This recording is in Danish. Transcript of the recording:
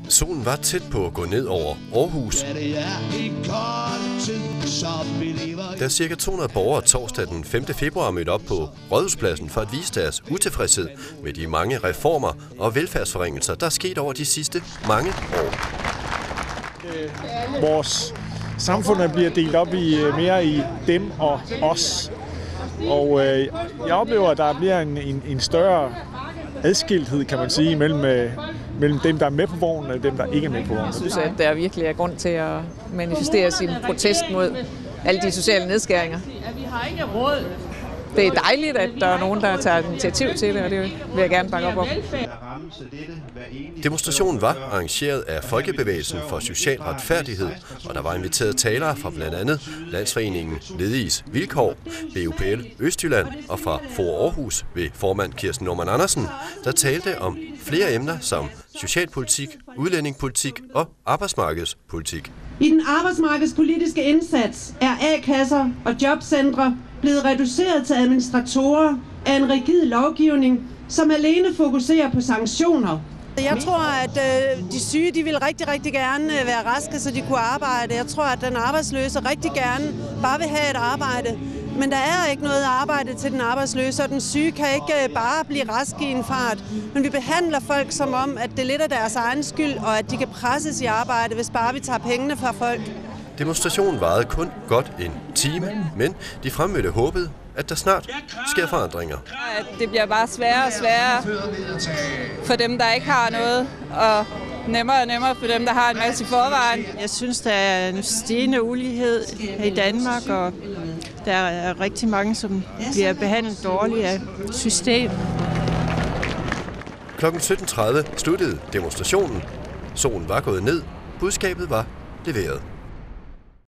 Solen var tæt på at gå ned over Aarhus, da ca. 200 borgere torsdag den 5. februar mødte op på Rådhuspladsen for at vise deres utilfredshed med de mange reformer og velfærdsforringelser, der er sket over de sidste mange år. Vores samfund bliver delt op i mere i dem og os. Og jeg oplever, at der bliver en større adskilthed, kan man sige, mellem dem, der er med på vognen, og dem, der ikke er med på vognen. Jeg synes, at der virkelig er grund til at manifestere sin protest mod alle de sociale nedskæringer. Vi har ikke råd. Det er dejligt, at der er nogen, der tager initiativ til det, og det vil jeg gerne bakke op om. Demonstrationen var arrangeret af Folkebevægelsen for Social Retfærdighed, og der var inviteret talere fra blandt andet Landsforeningen Lediges Vilkår, BUPL Østjylland og fra For Aarhus ved formand Kirsten Normann Andersen, der talte om flere emner som socialpolitik, udlændingepolitik og arbejdsmarkedspolitik. I den arbejdsmarkedspolitiske indsats er A-kasser og jobcentre blevet reduceret til administratorer af en rigid lovgivning, som alene fokuserer på sanktioner. Jeg tror, at de syge de vil rigtig gerne være raske, så de kunne arbejde. Jeg tror, at den arbejdsløse rigtig gerne bare vil have et arbejde. Men der er ikke noget arbejde til den arbejdsløse, og den syge kan ikke bare blive rask i en fart. Men vi behandler folk som om, at det er lidt af deres egen skyld, og at de kan presses i arbejde, hvis bare vi tager pengene fra folk. Demonstrationen varede kun godt en time, men de fremmødte håbede, at der snart sker forandringer. Det bliver bare sværere og sværere for dem, der ikke har noget, og nemmere og nemmere for dem, der har en masse i forvejen. Jeg synes, der er en stigende ulighed i Danmark, og der er rigtig mange, som bliver behandlet dårligt af systemet. Klokken 17.30 sluttede demonstrationen. Solen var gået ned. Budskabet var leveret.